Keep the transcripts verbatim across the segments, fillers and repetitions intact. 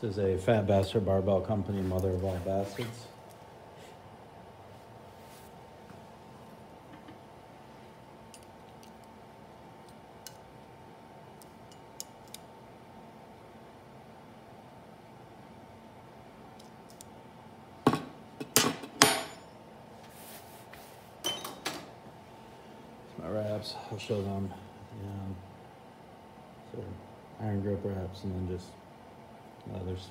This is a Fat Bastard Barbell Company, mother of all bastards. My wraps, I'll show them. Yeah. So iron grip wraps and then just leathers.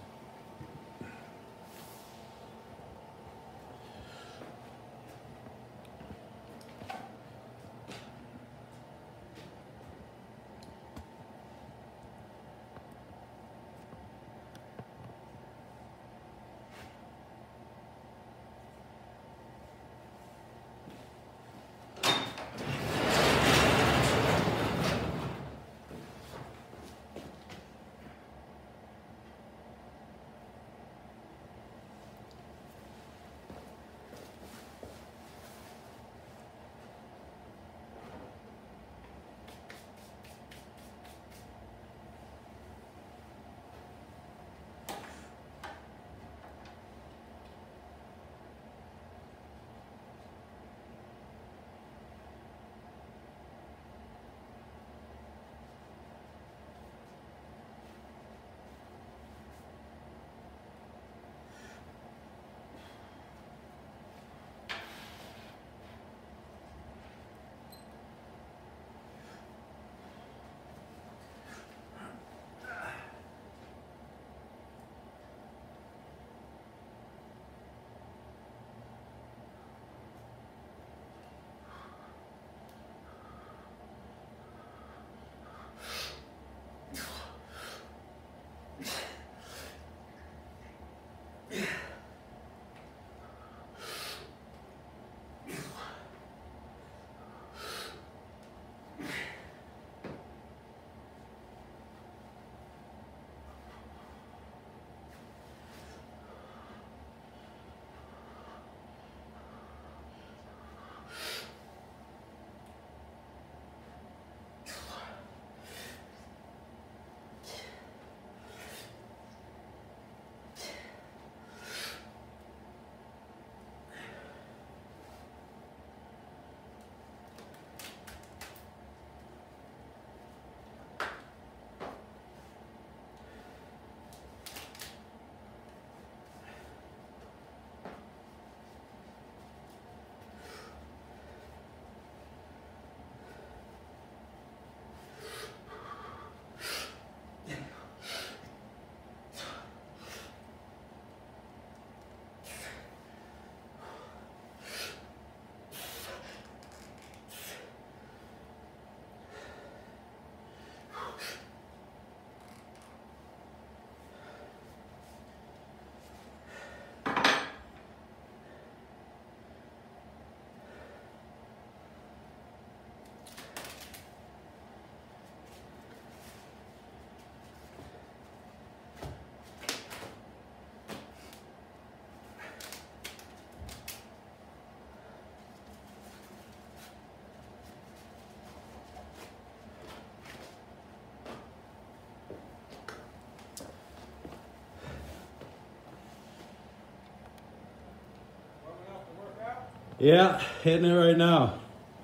Yeah, hitting it right now.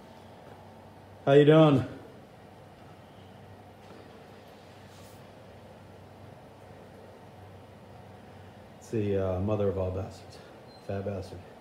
How you doing? It's the uh, mother of all bastards, Fat Bastard.